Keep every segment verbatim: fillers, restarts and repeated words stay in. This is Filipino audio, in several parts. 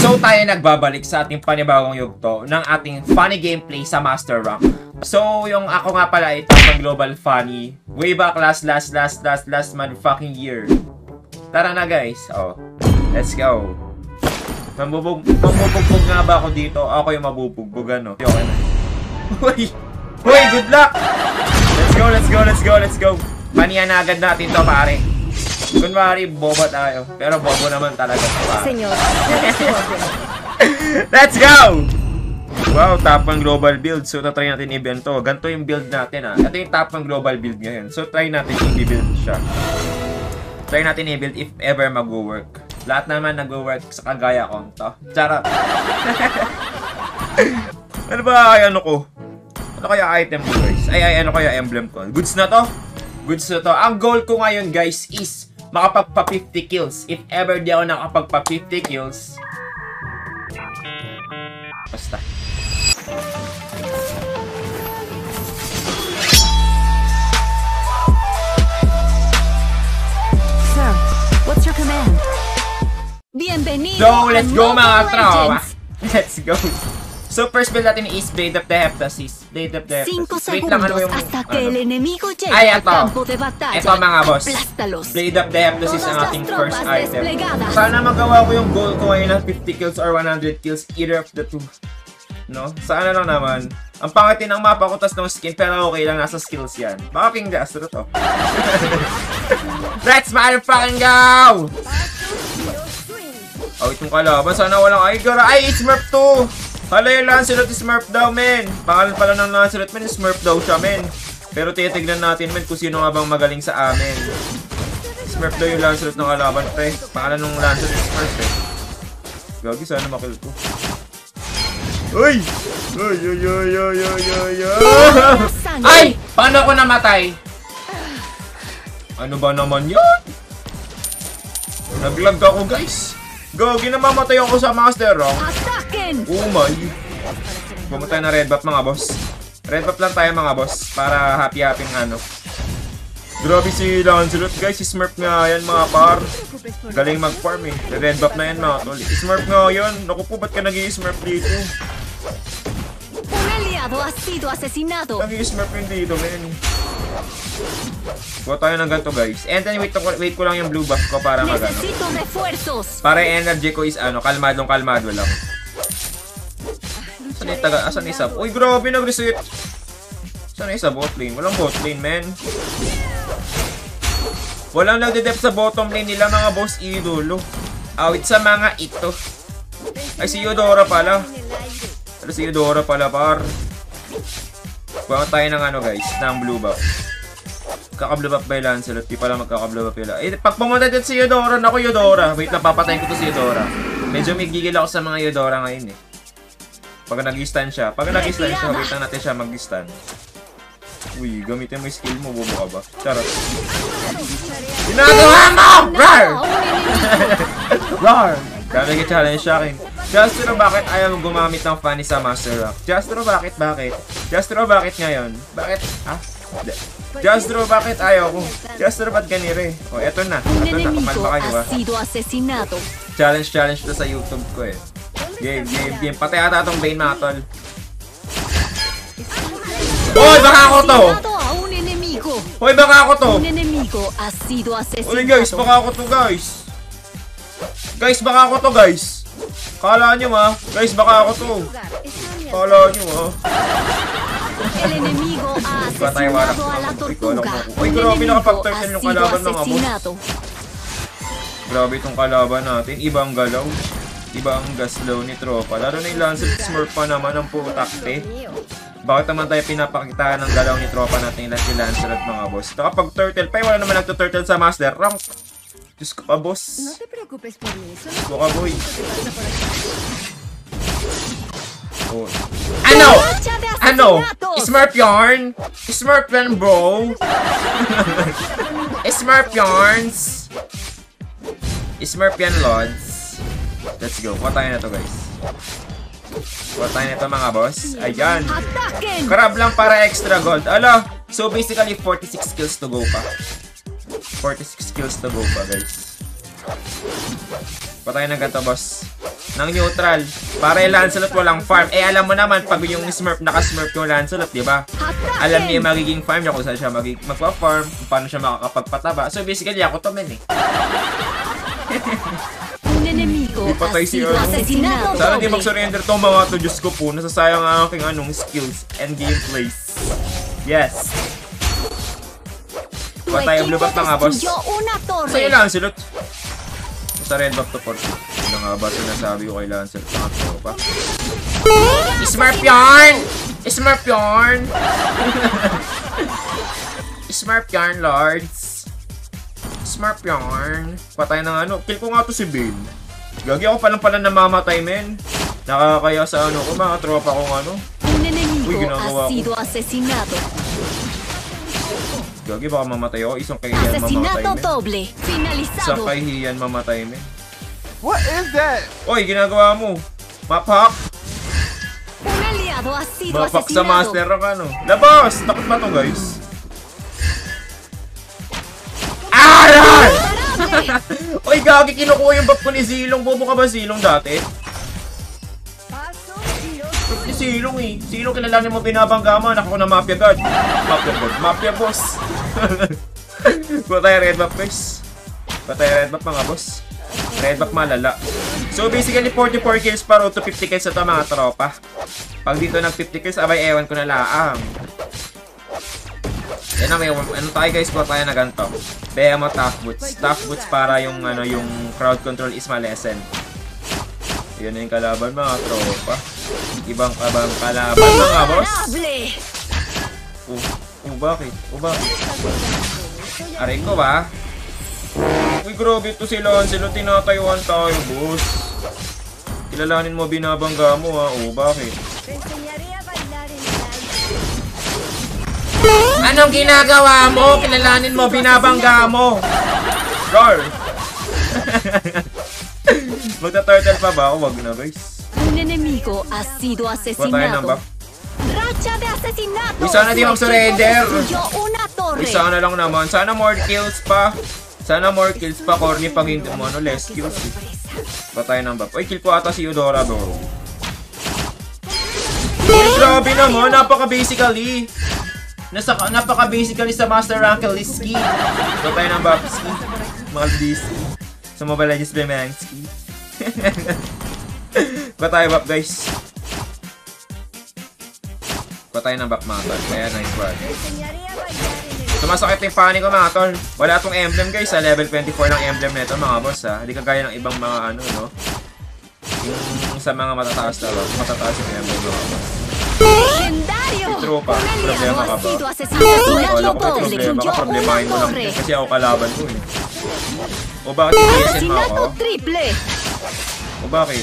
So tayo nagbabalik sa ating panibagong yugto ng ating funny gameplay sa Master Rank. So yung ako nga pala ito ng Global Funny way back last last last last last motherfucking year. Tara na guys. Oh, let's go. Mamubog mabubugbog nga ba ako dito? Ako yung mabubugbog ano. Okay na. Uy! Uy! Good luck! Let's go, let's go, let's go, let's go. Panihan na agad natin to pare. Kunwari, bobo tayo. Pero bobo naman talaga ito pare. Senyor, let's go! Wow, top ng global build. So, tatry natin i-build to. Ganito yung build natin ha. Ito yung top ng global build ngayon. So, try natin i-build siya. Try natin i-build if ever mag-work. Lahat naman nag-work sa kagaya ko. To. Charot. Ano ba kaya ano ko? Ano kaya item ko guys? Ay, ay, ano kaya emblem ko? Goods na to? Goods na to. Ang goal ko ngayon guys is makapagpa fifty kills. If ever di ako nakapagpa fifty kills. Basta. Sir, what's your command? Bienvenido. So, let's go mga tropa. Legends. Let's go. So, first build natin is Blade of the Heptasis. Blade of the Cinco Heptasis. Wait lang, ano segundos yung... hasta que Ano? el enemigo llegue Ay, al ito. campo de batalla. Ito mga boss. Aplástalos. Blade of the Heptasis ang Todas ating las first tropas item. desplegadas. Sana magawa ko yung goal ko ngayon ng fifty kills or one hundred kills. Either of the two. No? Sana lang naman. Ang pangatin ng mapa ko tas ng skin pero okay lang, nasa skills yan. Baka King Gastro to. Let's motherfucking go! Oh, itong kalaban. Sana walang ay gara. Ay, it's Smurf to! Hala yung Lancelot is Smurf daw, men. Pangalan pala ng Lancelot, men. Smurf daw siya, men. Pero titignan natin, men, kung sino nga bang magaling sa amin. Smurf daw yung Lancelot ng kalaban, pre. Pangalan ng Lancelot is Smurf, eh. Gagi, sana makill ko. Uy! Uy, uy, uy, uy, uy, uy, uy. Ay! Paano ako namatay? Ano ba naman yan? Naglag ako, guys. Gagi, namamatay ako sa Master Rank. Oh my. Pumunta na red buff mga boss. Red buff lang tayo mga boss. Para happy-happy ng ano. Grabe si Lancelot guys. Si Smurf nga yan mga par. Galing mag-farm eh. Red buff na yan mga tol. Smurf nga yan. Naku po, ba't ka nag-i-smurf dito? Un aliado ha sido asesinado. Nag-i-smurf yun dito men. Kuha tayo ng ganito guys. And then wait, wait ko lang yung blue buff ko para mag ano. Necesito refuerzos. Para yung energy ko is ano, kalmadong kalmado lang. Saan yung taga, asan yung isa? Uy, grabe, nag-reset. Saan yung isa bot lane? Walang bot lane, men. Walang nagde-dep sa bottom lane nila, mga boss idolo. Awit sa mga ito. Ay, si Eudora pala. Pero si Eudora pala, par. Kuha tayo ng ano, guys, ng blue buff. Kaka-blue buff by Lancelot. Di pala magkaka-blue buff yun. Eh, pag pumunta din si Eudora, naku, Eudora. Wait, napapatayin ko to si Eudora. Medyo may gigil ako sa mga Eudora ngayon, eh. Pag nag-stun siya. Pag nag-stun siya, wait lang natin siya mag-stun. Uy, gamitin mo yung skill mo, bobo ka ba? Charot. Ginagawa mo! Rar! Rar! Dami ka-challenge sa akin. Justro, bakit ayaw mo gumamit ng funny sa Master Rank? Justro, bakit? Bakit? Justro, bakit ngayon? Bakit? Ha? Justro, bakit ayaw ko? Justro, ba't ganire? O, eto na. Un Eto na, enemigo kumalma kayo ha ba? sido asesinado. Challenge, challenge to sa YouTube ko eh. Game, game, game. Patay ata itong Bane mga tol. Hoy, baka ako to! Asesinado a un enemigo. Hoy, baka ako to! Un enemigo ha sido asesinado. Hoy guys, baka ako to guys. Guys, baka ako to guys. Kala nyo ha. Guys, baka ako to. Kala nyo ha. El enemigo ha Patay wala. asesinado a la tortuga. Uy, Un grabe enemigo nakapag-turtle ha yung sido kalaban mga boss. asesinado. Grabe itong kalaban natin. Ibang galaw. Ibang gaslow ni tropa. Lalo na yung Lancelot Smurf pa naman ang putakte. Bakit naman tayo pinapakita ng galaw ni tropa natin si Lancelot mga boss? Ito kapag turtle pa, wala naman nagtuturtle sa Master Rank. Diyos ko pa boss. No te preocupes por mí. Solo Diyos ko ka boy. te pasa por aquí. Oh. Ano? Ano? Smurf yarn? Smurf yan bro? Smurf yarns? Smurf yan lods? Let's go. Kuha tayo na to guys. Kuha tayo na to mga boss. Ayan. Crab lang para extra gold. Ala. So basically forty-six kills to go pa. forty-six kills to go pa guys. Kuha tayo ng ganito boss. ng neutral. Para yung Lancelot walang farm. Eh, alam mo naman, pag yung Smurf, naka-Smurf yung Lancelot, di ba? Alam niya yung magiging farm niya kung saan siya mag magpa-farm, kung paano siya makakapagpataba. So, basically, ako to, men, eh. Un enemigo ha Patay si sido ano. asesinado. Sana di Doble. mag-surrender to mga to. Diyos ko po, nasasayang ang aking anong skills and gameplays. Yes. Tu Patay ang blue equipo buff mga boss. destruyó una torre. Sa'yo Lancelot. Basta red buff to for sure. Ano nga ba sinasabi ko kay Lancelot mga tropa? Smurf yarn! Smurf yarn! Smurf yarn, lords. Smurf yarn. Patay ng ano. Kill ko nga to si Bane. Gagi ako palang pala namamatay, men. Nakakaya sa ano ko, mga tropa kong ano. Un enemigo Uy, ginagawa ha ko. sido asesinado. Gagi, baka mamatay ako. Isang kahihiyan mamatay, Asesinato men. doble. Isang Finalizado. kahihiyan mamatay, men. What is that? Oy, ginagawa mo. Map-hack. Un aliado ha sido Map-hack sa asesinado. master rank, ano. Labas! Takot ba to, guys? Aray! Oy, gagi, kinukuha yung buff ko ni Zilong. Bobo ka ba, Zilong, dati? Buff ni Zilong, eh. Zilong, kilalanin mo binabangga mo. Anak ako na Mafia God. Mafia God. Mafia boss. Patay red buff, guys. Patay red buff, mga boss. Red buff malala. So, basically, forty-four kills pa road to fifty kills na ito, mga tropa. Pag dito nag fifty kills, abay, ewan ko na laang. Yan na, may ano tayo guys, kuha tayo na ganito. Beha mo tough boots. Tough boots para yung ano yung crowd control is malesen. Yan na yung kalaban, mga tropa. Ibang kabang kalaban, mga boss. Oh, oh bakit? Oh bakit? Aray ko ba? Uy, grabe ito si Lancelot. Tinatayuan tayo, boss. Kilalanin mo, binabangga mo, ha. Oh, bakit? Anong ginagawa mo? Kilalanin mo, binabangga mo. Roar. Magta-turtle pa ba ako? Wag na, guys. Un enemigo ha sido Kuha tayo ng asesinado. buff. Racha de asesinato. Uy, sana di Tu mag-surrender. equipo destruyó una torre. Uy, sana lang naman. Sana more kills pa. Sana more kills pa. Corny pag hindi mo, ano, less kills. Eh. Patay ng buff. Uy, kill ko ata si Eudora, bro. Uy, grabe naman. Napaka-basically. Nasa, napaka-basically sa Master Rank Liski. Patay ng buff, Ski. Mga Liski. Sa Mobile Legends Bemanski. Patay buff, guys. Patay ng buff, mga tol. Kaya nice one. Sumasakit yung panik ko, mga tol. Wala tong emblem, guys. Sa level twenty-four ng emblem nito, mga boss, ha. Hindi kagaya ng ibang mga ano, no. Yung sa mga matataas na, matataas yung emblem, mga boss. Legendario. Tropa, Un aliado problema ka ha ba? sido asesinado. Wala ko Doble. problema ka, Destruyó problemahin mo una lang torre. kasi ako kalaban ko eh. O bakit i-S M mo ako? Asesinato triple. O bakit?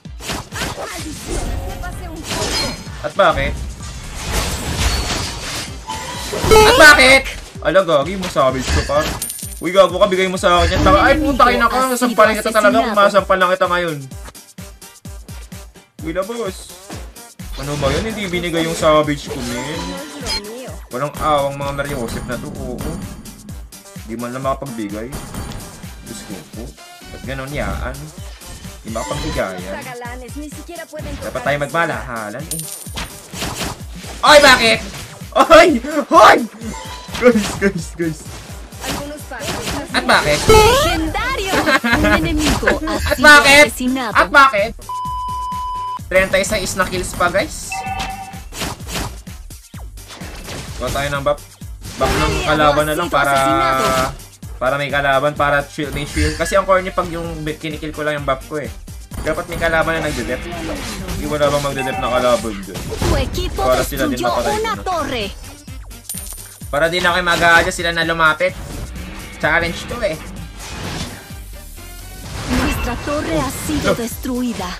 At bakit? At bakit? Ala, gagi mo savage ko pa. Uy, gago ka, bigay mo sa akin yan. Taka, ay, puta kayo na ka. Sampalin kita talaga kung masampal lang kita ngayon. Uy, na boss. Ano ba yun? Hindi binigay yung savage ko, men. Walang awang mga Mariosep na to. Oo. Hindi man lang makapagbigay. Diyos ko po. Ba't ganon yaan? Hindi makapagbigayan. Dapat tayo magmalahalan eh. Oy, bakit? Oy! Hoy! Guys, guys, guys. At bakit? Legendario. Un enemigo ha At sido bakit? asesinado. At bakit? thirty-six na kills pa, guys. Kuha tayo ng buff. Buff ng kalaban na lang para para may kalaban, para shield, may shield. Kasi ang core niya pag yung kinikill ko lang yung buff ko eh. Dapat may kalaban na nagde-dep. Hindi wala bang magde-dep na kalaban dun. Tu equipo Para sila din destruyó mapatay una ko na. torre. Para din ako mag-a-adjust sila na lumapit. Challenge to eh. Nuestra torre ha sido destruida.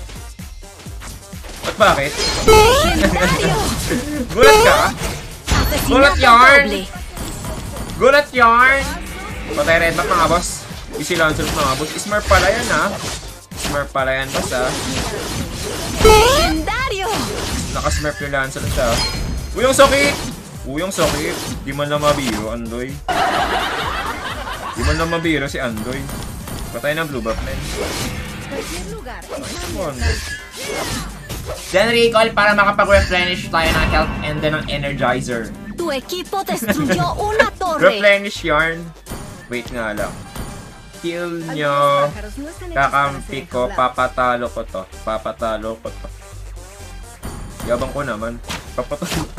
At bakit? Legendario. Gulat ka? Gulat Asesinato yarn. doble. Gulat yarn! Patay red back mga boss. Easy Lancelot mga boss. Smurf pala yan ha. Smurf pala yan boss ha. Legendario. Naka-smurf yung Lancelot siya. Uy, yung sakit! Uy, yung sakit. Di man lang mabiro, Andoy. Di man lang mabiro si Andoy. Patay ng blue buff, men. Nice one. Then recall para makapag-replenish tayo ng health and then ng energizer. Tu equipo destruyó una torre. Replenish yarn. Wait nga lang. Kill nyo. Kakampi ko. Papatalo ko to. Papatalo ko to. Yabang ko naman. Papatalo ko.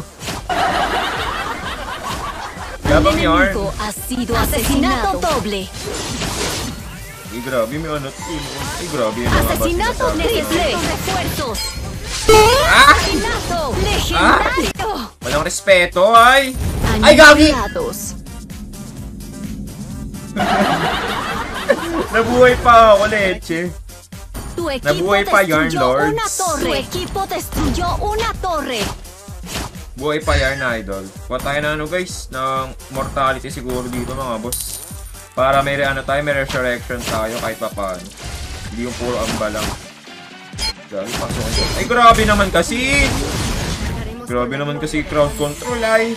Yabang yarn. Enemigo ha sido asesinado doble. Ay, grabe. May ano. Ay, grabe. Yung mga Asesinato basta- necesito refuerzos. Ah! Asesinato legendario. Walang respeto, ay! Ay, gagi! Aniquilados. Nabuhay pa ako, leche. Tu equipo Nabuhay pa, Yarn destruyó Lords. una torre. Tu equipo destruyó una torre. Buhay pa yarn, idol. Kuha tayo na ano, guys, ng mortality siguro dito, mga boss. Para may ano tayo, may resurrection tayo kahit pa paano. Hindi yung puro amba lang. Grabe, pasok ko. Ay, grabe naman kasi! Grabe naman kasi crowd control, ay.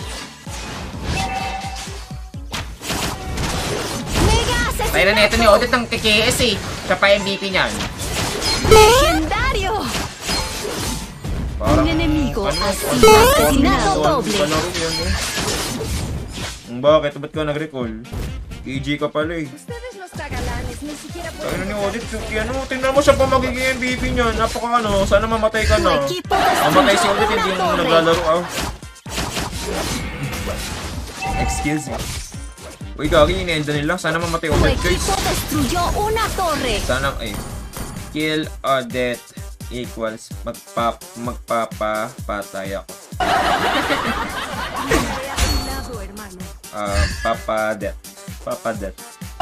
Mega asesinato. Tayo na neto ni Odette ng K K S eh. Siya pa M V P niyan. Legendario. Parang, Un enemigo ano, ha ano, sido asesinado ano, doble. ano, ano, yan, eh. Ang bakit? Ba't ka nag-recall? K G ka pala eh. Tayo na ni Odette, Suki, ano, tingnan mo siya pa magiging M V P niya. Napaka ano, sana mamatay ka Tu na. equipo Mamatay si destruyó Odette, hindi una mo torre. naglalaro ah. Excuse me. Uy, gagi, inienda nila. Sana mamatay Tu Odette, guys. equipo destruyó una torre. Sana, ay. Kill Odette equals magpap magpapapatay ako. Ah, papadet. Papadet.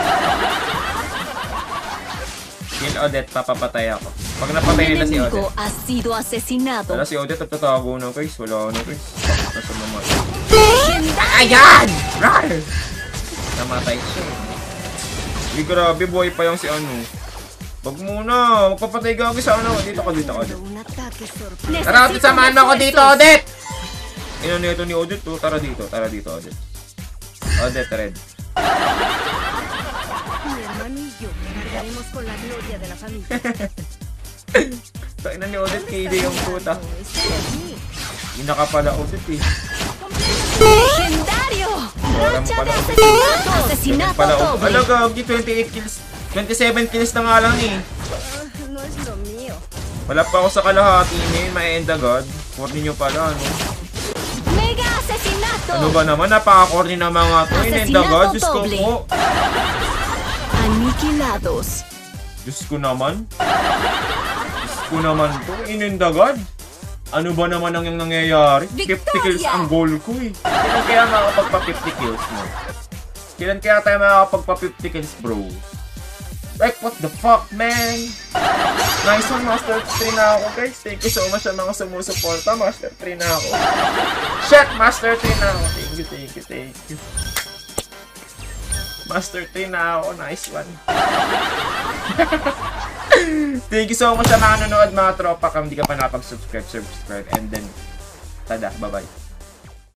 Kill Odette, papapatay ako. Pag napatay nila si Enemigo Odette. ha sido asesinado. Wala si Odette at tatago na, guys. Wala na, guys. Nasa mamatay. Legendario. Ayan! Rar! Namatay siya. Uy, grabe, buhay pa yung si ano. Wag muna. Magpapatay gagi sa ano. Dito ka, dito ka, Odette. Tara, Odette, samahan mo ako dito, Odette! Ino nito ni Odette, oh. Tara dito, tara dito, Odette. Odette, red. Mi hermano y yo cargaremos con la gloria de la familia. Tain na ni Odette, K D yung puta. Estoy aquí. Ina ka pala, Odette, eh. Legendario. Walang Racha pala, de Odette. asesinato. Ganun Asesinato pala, Odette. doble. Ala, gagi, twenty-eight kills. twenty-seven kills na nga lang, eh. Ah, no es lo mío. Wala pa ako sa kalahati ngayon, ma-end agad. Corny nyo pala, ano? Mega asesinato. Ano ba naman? Napaka-corny na mga to. Inend agad. Diyos ko doble. po. Aniquilados. Diyos ko naman. Diyos ko naman to. Inend agad. Ano ba naman ang yung nangyayari? fifty kills ang goal ko eh. Kailan kaya makakapagpa-fifty kills mo? Kailan kaya tayo makakapagpa-fifty kills, bro? Like, what the fuck, man? Nice one, Master three na ako, guys. Thank you so much sa mga sumusuporta. Master three na ako. Shit, Master three na ako. Thank you, thank you, thank you. Master three na ako. Nice one. Thank you so much sa mga nanonood, mga tropa. Kung di ka pa napag-subscribe, subscribe. And then, tada, bye-bye.